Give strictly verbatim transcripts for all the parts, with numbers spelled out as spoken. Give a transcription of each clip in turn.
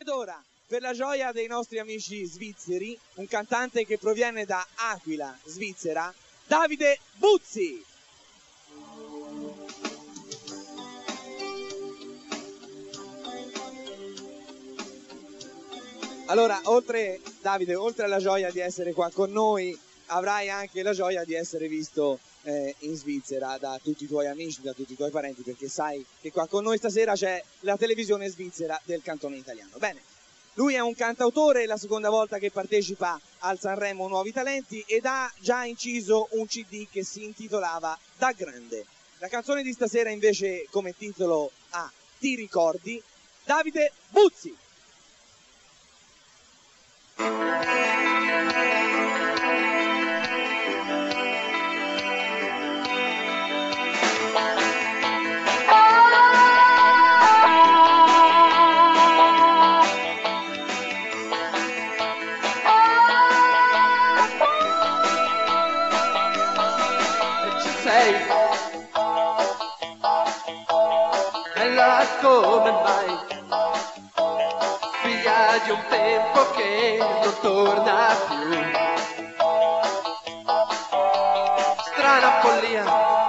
Ed ora, per la gioia dei nostri amici svizzeri, un cantante che proviene da Aquila, Svizzera, Davide Buzzi. Allora, oltre, Davide, oltre alla gioia di essere qua con noi, avrai anche la gioia di essere visto eh, in Svizzera da tutti i tuoi amici, da tutti i tuoi parenti, perché sai che qua con noi stasera c'è la televisione svizzera del cantone italiano. Bene, lui è un cantautore, è la seconda volta che partecipa al Sanremo Nuovi Talenti ed ha già inciso un C D che si intitolava Da Grande. La canzone di stasera invece come titolo ha Ti ricordi? Davide Buzzi. Bella come mai, figlia di un tempo che non torna più. Strana follia,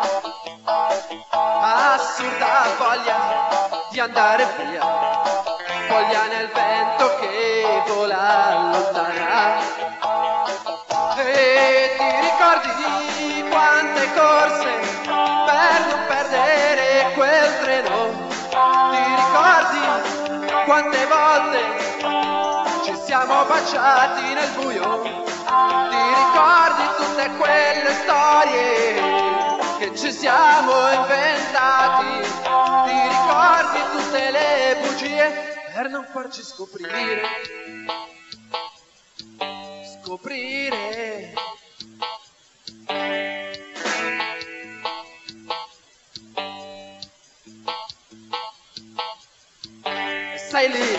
assurda voglia di andare via, foglia nel vento che vola lontana. E ti ricordi di quante corse per non perdere quel treno? Ti ricordi quante volte ci siamo baciati nel buio? Ti ricordi tutte quelle storie che ci siamo inventati? Ti ricordi tutte le bugie per non farci scoprire? Scoprire. Sei lì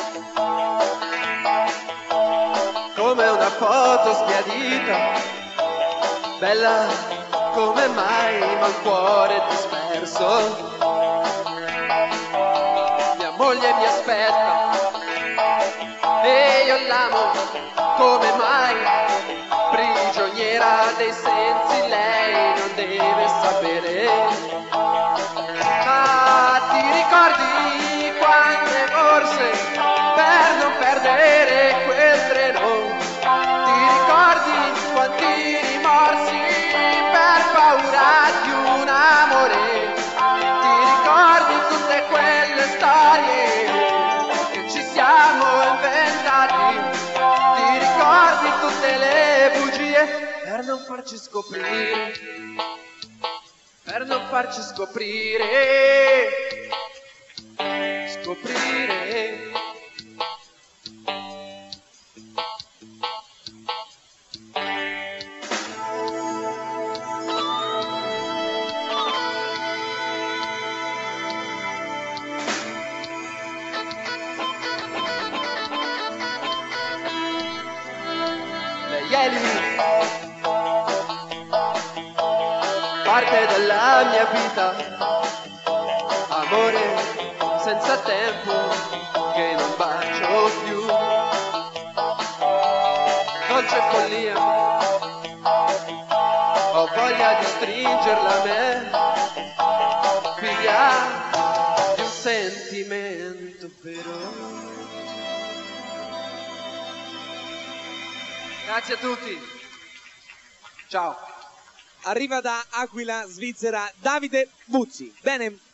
come una foto sbiadita, bella come mai ma un cuore disperso. Mia moglie mi aspetta e io l'amo come mai, prigioniera dei sensi lei non deve sapere. Ma ti ricordi quante corse per non perdere quel treno? Ti ricordi quanti rimorsi per paura di un amore? Ti ricordi tutte quelle storie che ci siamo inventati? Ti ricordi tutte le bugie per non farci scoprire? Per non farci scoprire? Scoprire. Lei è lì, parte della mia vita, amore senza tempo che non bacio più, dolce follia, ho voglia di stringerla a me, figlia di un sentimento vero. Grazie a tutti, ciao. Arriva da Aquila, Svizzera, Davide Buzzi. Bene.